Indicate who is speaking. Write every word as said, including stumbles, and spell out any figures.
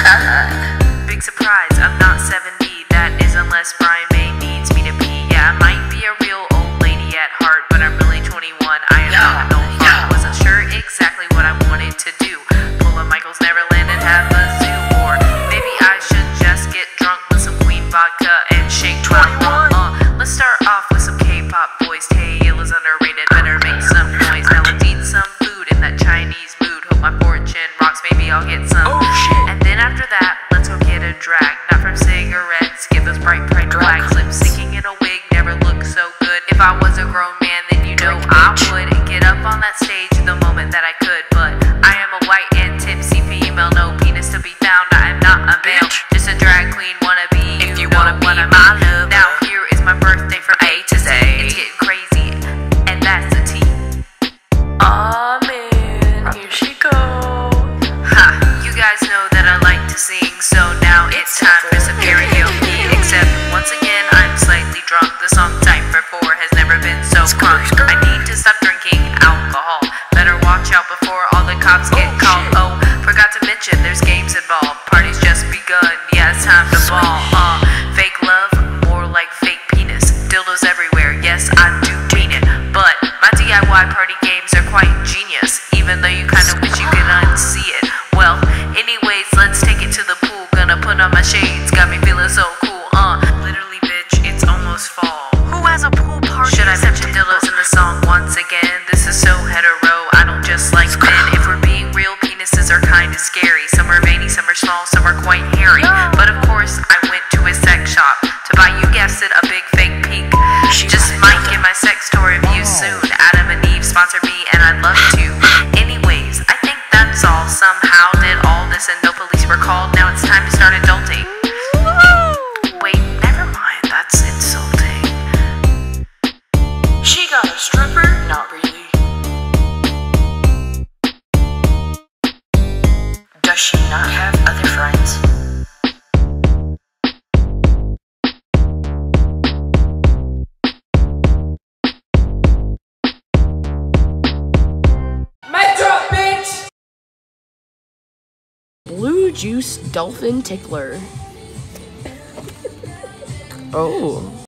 Speaker 1: Big surprise, I'm not seventy. That is unless Brian May needs me to pee. Yeah, I might be a real old lady at heart, but I'm really twenty-one. I am
Speaker 2: yeah,
Speaker 1: not an old fart.
Speaker 2: yeah.
Speaker 1: Wasn't sure exactly what I wanted to do. Pull a Michael's Neverland and have a zoo. Or maybe I should just get drunk with some Queen vodka and shake my rump. Uh, let's start off with some K-pop boys. Taylor's underrated, better make some noise. Now let's eat some food in that Chinese mood. Hope my fortune rocks, maybe I'll get some.
Speaker 2: Oh shit.
Speaker 1: And then after that, let's go get a drag. Not from cigarettes, get those bright pride flags. Lip syncing in a wig never looked so good. If I was a grown man, then you know I would get up on that stage the moment that I could. But I am a white and tipsy female, no penis to be found. I am not a male, just a drag queen wannabe.
Speaker 2: If you
Speaker 1: know
Speaker 2: wanna be
Speaker 1: what I
Speaker 2: my
Speaker 1: mean.
Speaker 2: lover.
Speaker 1: Now here is my birthday from A to Z. It's getting crazy, and that's the T.
Speaker 2: Aw man, here she goes.
Speaker 1: Ha, you guys know that I like to sing, so now it's time for some karaoke. Except once again, I'm slightly drunk. The song type for four has never been so crunk. I need to stop drinking alcohol. Better watch out before all the cops get
Speaker 2: Oh,
Speaker 1: called.
Speaker 2: shit.
Speaker 1: Oh, forgot to mention there's games involved. Party's just begun. Yeah, it's time to ball. Uh, fake love, more like fake penis. Dildos everywhere. Yes, I do mean it. But my D I Y party games are quite genius, even though you kinda wish you could unsee it. Well, anyways, let's take it to the pool. Gonna put on my shades, got me feeling so cool. Uh, literally, bitch, it's almost fall.
Speaker 2: Who has a pool party?
Speaker 1: Should I mention dildos in the song once again? This is so hetero, I don't just like men. If we're being real, penises are kinda scary. Some are veiny, some are small, some are quite hairy. But of course, I went to a sex shop to buy, you guessed it, a big fake peek. Just might get my sex toy review soon. Adam and Eve sponsor me, and I'd love to. Anyways, I think that's all. Somehow did all this and no police were called. Now it's time to start adulting. Wait, never mind, that's insulting.
Speaker 2: She got a stripper? Not really. Does she not have other friends?
Speaker 3: Blue Juice Dolphin Tickler. Oh.